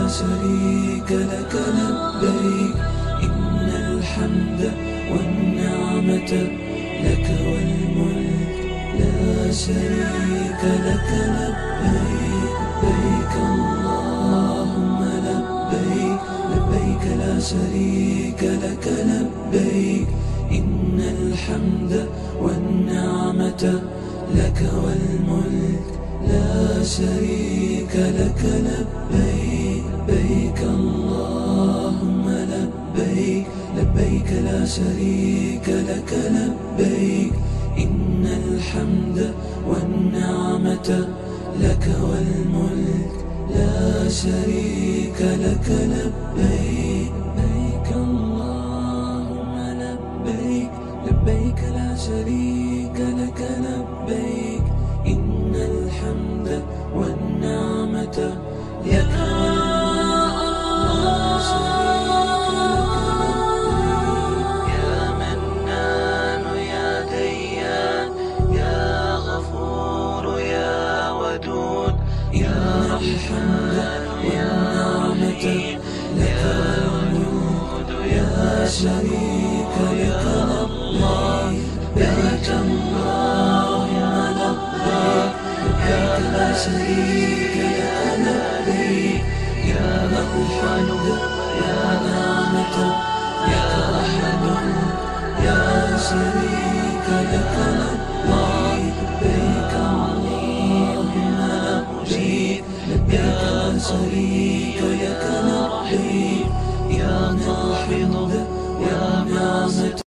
شريك لك لبيك إن الحمد والنعمة لك والملك لا شريك لك لبيك لبيك اللهم لبيك لبيك لا شريك لك لبيك إن الحمد والنعمة لك والملك لا شريك لك لبيك لبيك اللهم لبيك لبيك لا شريك لك لبيك إن الحمد والنعمة لك والملك لا شريك لك لبيك لبيك اللهم لبيك لبيك لا شريك لك لبيك إن الحمد والنعمة لك شريك لك الله لبيك اللهم لبيك لبيك لا شريك لك لبيك يا الحمد يا نعمة يا أحد يا شريك لك الله لبيك اللهم لبيك لبيك لا شريك لك لبيك يا قابض يا باسط